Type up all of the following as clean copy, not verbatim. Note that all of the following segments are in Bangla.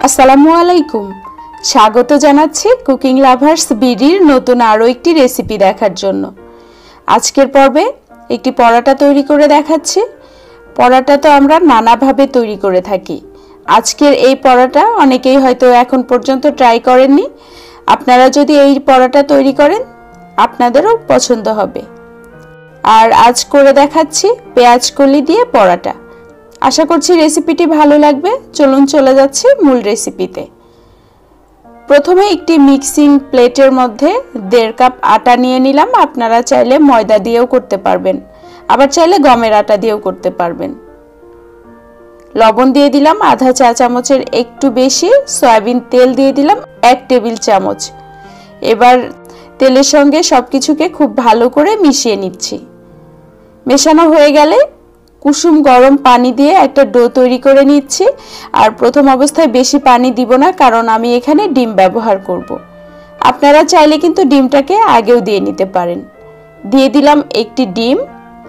আসসালামু আলাইকুম। স্বাগত জানাচ্ছি কুকিং লাভার্স বিডির নতুন আরও একটি রেসিপি দেখার জন্য। আজকের পর্বে একটি পরোটা তৈরি করে দেখাচ্ছি। পরোটা তো আমরা নানাভাবে তৈরি করে থাকি। আজকের এই পরোটা অনেকেই হয়তো এখন পর্যন্ত ট্রাই করেননি। আপনারা যদি এই পরোটা তৈরি করেন আপনাদেরও পছন্দ হবে। আর আজ করে দেখাচ্ছি পেঁয়াজ কলি দিয়ে পরোটা। আশা করছি রেসিপিটি ভালো লাগবে। চলুন চলে যাচ্ছি মূল রেসিপিতে। প্রথমে একটি মিক্সিং প্লেটের মধ্যে 1.5 কাপ আটা নিয়ে নিলাম। আপনারা চাইলে ময়দা দিয়েও করতে পারবেন, আবার চাইলে গমের আটা দিয়েও করতে পারবেন। লবণ দিয়ে দিলাম আধা চা চামচের একটু বেশি। সয়াবিন তেল দিয়ে দিলাম 1 টেবিল চামচ। এবার তেলের সঙ্গে সবকিছুকে খুব ভালো করে মিশিয়ে নিচ্ছি। মেশানো হয়ে গেলে কুসুম গরম পানি দিয়ে একটা ডো তৈরি করে নিচ্ছি। আর প্রথম অবস্থায় বেশি পানি দিব না, কারণ আমি এখানে ডিম ব্যবহার করব। আপনারা চাইলে কিন্তু ডিমটাকে আগেও দিয়ে নিতে পারেন। দিয়ে দিলাম একটি ডিম।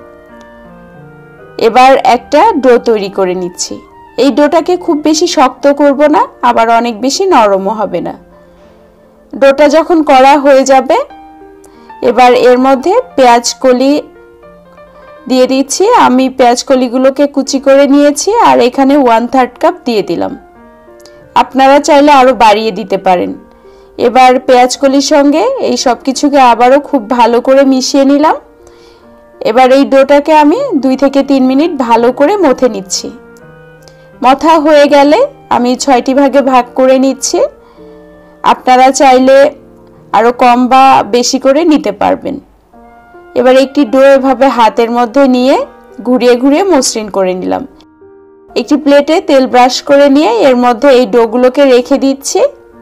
এবার একটা ডো তৈরি করে নিচ্ছি। এই ডোটাকে খুব বেশি শক্ত করব না, আবার অনেক বেশি নরমও হবে না। ডোটা যখন করা হয়ে যাবে এবার এর মধ্যে পেঁয়াজ কলি দিয়ে দিচ্ছি। আমি পেঁয়াজ কলিগুলোকে কুচি করে নিয়েছি আর এখানে 1/3 কাপ দিয়ে দিলাম। আপনারা চাইলে আরো বাড়িয়ে দিতে পারেন। এবার পেঁয়াজ কলির সঙ্গে এই সব কিছুকে আবারও খুব ভালো করে মিশিয়ে নিলাম। এবার এই ডোটাকে আমি 2 থেকে 3 মিনিট ভালো করে মথে নিচ্ছি। মথা হয়ে গেলে আমি 6টি ভাগে ভাগ করে নিচ্ছি। আপনারা চাইলে আরো কম বা বেশি করে নিতে পারবেন। এবার একটি ডো এভাবে হাতের মধ্যে নিয়ে ঘুরিয়ে ঘুরিয়ে মসৃণ করে নিলাম। একটি প্লেটে তেল ব্রাশ করে নিয়ে এর মধ্যে এই ডোগুলোকে রেখে দিচ্ছি।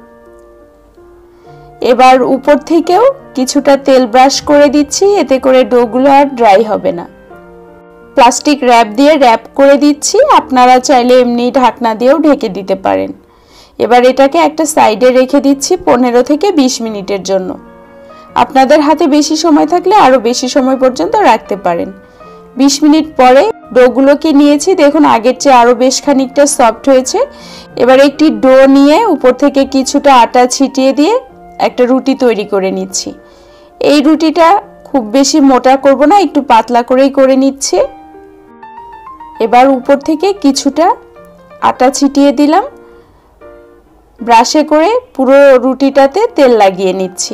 এবার উপর থেকেও কিছুটা তেল ব্রাশ করে দিচ্ছি, এতে করে ডোগুলো আর ড্রাই হবে না। প্লাস্টিক র্যাপ দিয়ে র্যাপ করে দিচ্ছি। আপনারা চাইলে এমনি ঢাকনা দিয়েও ঢেকে দিতে পারেন। এবার এটাকে একটা সাইডে রেখে দিচ্ছি 15 থেকে 20 মিনিটের জন্য। আপনাদের হাতে বেশি সময় থাকলে আরো বেশি সময় পর্যন্ত রাখতে পারেন। 20 মিনিট পরে ডোগুলোকে নিয়েছি, দেখুন আগের চেয়ে আরো বেশ খানিকটা সফট হয়েছে। এবার একটি ডো নিয়ে উপর থেকে কিছুটা আটা ছিটিয়ে দিয়ে একটা রুটি তৈরি করে নিচ্ছি। এই রুটিটা খুব বেশি মোটা করব না, একটু পাতলা করেই করে নিচ্ছি। এবার উপর থেকে কিছুটা আটা ছিটিয়ে দিলাম। ব্রাশে করে পুরো রুটিটাতে তেল লাগিয়ে নিচ্ছি।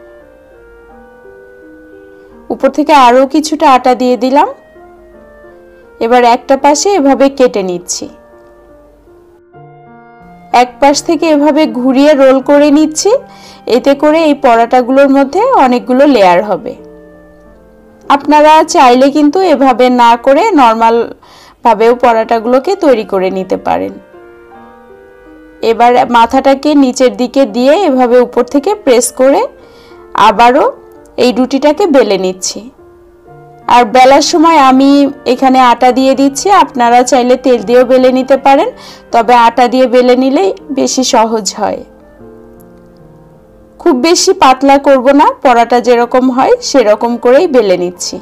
উপর থেকে আরো কিছুটা আটা দিয়ে দিলাম। এবার একটা পাশে এভাবে কেটে নিচ্ছি। এক পাশ থেকে এভাবে ঘুরিয়ে রোল করে নিচ্ছি। এতে করে এই পরোটাগুলোর মধ্যে অনেকগুলো লেয়ার হবে। আপনারা চাইলে কিন্তু এভাবে না করে নরমাল ভাবেও পরোটাগুলোকে তৈরি করে নিতে পারেন। এবার মাথাটাকে নিচের দিকে দিয়ে এভাবে উপর থেকে প্রেস করে আবারও এই রুটিটাকে বেলে নিচ্ছি। আর বেলার সময় আমি এখানে আটা দিয়ে দিচ্ছি। আপনারা চাইলে তেল দিয়েও বেলে নিতে পারেন, তবে আটা দিয়ে বেলে নিলেই বেশি সহজ হয়। খুব বেশি পাতলা করব না, পরোটা যেরকম হয় সেরকম করেই বেলে নিচ্ছি।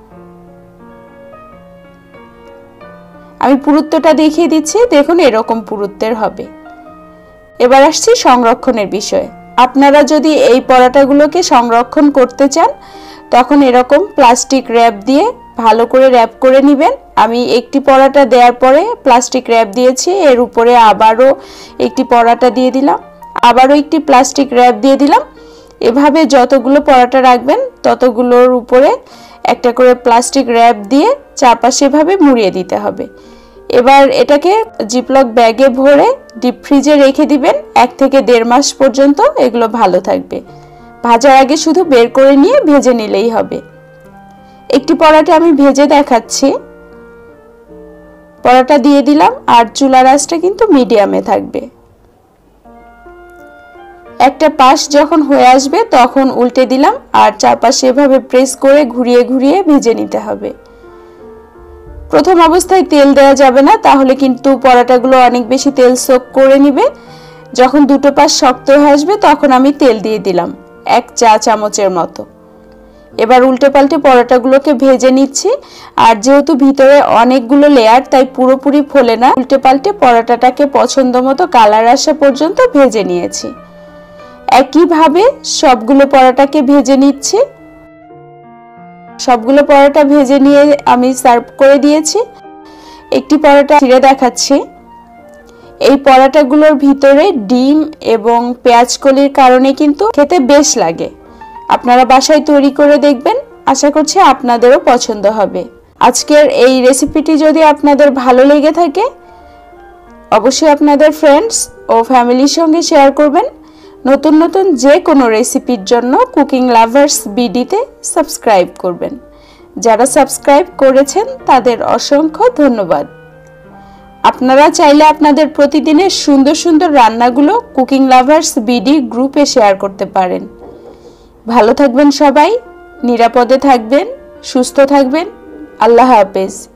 আমি পুরুত্বটা দেখিয়ে দিচ্ছি, দেখুন এরকম পুরুত্বের হবে। এবার আসছি সংরক্ষণের বিষয়ে। আপনারা যদি এই পরোটাগুলোকে সংরক্ষণ করতে চান তখন এরকম প্লাস্টিক র্যাপ দিয়ে ভালো করে র্যাপ করে নেবেন। আমি একটি পরোটা দেওয়ার পরে প্লাস্টিক র্যাপ দিয়েছি, এর উপরে আবারও একটি পরোটা দিয়ে দিলাম, আবারও একটি প্লাস্টিক র্যাপ দিয়ে দিলাম। এভাবে যতগুলো পরোটা রাখবেন ততগুলোর উপরে একটা করে প্লাস্টিক র্যাপ দিয়ে চারপাশে এভাবে মুড়িয়ে দিতে হবে। এবার এটাকে জিপলক ব্যাগে ভরে ডিপ ফ্রিজে রেখে দিবেন 1 থেকে 1.5 মাস পর্যন্ত। এগুলো ভালো থাকবে। ভাজার আগে শুধু বের করে নিয়ে ভেজে নিলেই হবে। একটি পরোটা আমি ভেজে দেখাচ্ছি। পরোটা দিয়ে দিলাম আর চুলার আঁচটা কিন্তু মিডিয়ামে থাকবে। একটা পাশ যখন হয়ে আসবে তখন উল্টে দিলাম আর চারপাশে এভাবে প্রেস করে ঘুরিয়ে ঘুরিয়ে ভেজে নিতে হবে। প্রথম অবস্থায় তেল দেওয়া যাবে না, তাহলে কিন্তু পরোটাগুলো অনেক বেশি তেল সোক করে নিবে। যখন দুটো পাশ শক্ত হয়ে আসবে তখন আমি তেল দিয়ে দিলাম 1 চা চামচের মতো। এবার উল্টে পাল্টে পরোটাগুলোকে ভেজে নিচ্ছি। আর যেহেতু ভিতরে অনেকগুলো লেয়ার তাই পুরোপুরি ফোলে না, উল্টে পাল্টে পরোটাটাকে পছন্দ মতো কালার আসা পর্যন্ত ভেজে নিয়েছি। একইভাবে সবগুলো পরোটাকে ভেজে নিচ্ছি। সবগুলো পরোটা ভেজে নিয়ে আমি সার্ভ করে দিয়েছি। একটি পরোটা ছিঁড়ে দেখাচ্ছি। এই পরোটাগুলোর ভিতরে ডিম এবং পেঁয়াজ কলির কারণে কিন্তু খেতে বেশ লাগে। আপনারা বাসায় তৈরি করে দেখবেন, আশা করছি আপনাদেরও পছন্দ হবে। আজকের এই রেসিপিটি যদি আপনাদের ভালো লেগে থাকে অবশ্যই আপনাদের ফ্রেন্ডস ও ফ্যামিলির সঙ্গে শেয়ার করবেন। নতুন নতুন যে কোনো রেসিপির জন্য কুকিং লাভার্স বিডিতে সাবস্ক্রাইব করবেন। যারা সাবস্ক্রাইব করেছেন তাদের অসংখ্য ধন্যবাদ। আপনারা চাইলে আপনাদের প্রতিদিনের সুন্দর সুন্দর রান্নাগুলো কুকিং লাভার্স বিডি গ্রুপে শেয়ার করতে পারেন। ভালো থাকবেন সবাই, নিরাপদে থাকবেন, সুস্থ থাকবেন। আল্লাহ হাফেজ।